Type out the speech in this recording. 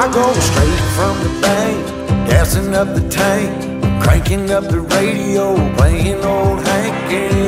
I go straight from the bank, gassing up the tank, cranking up the radio, playing old Hank.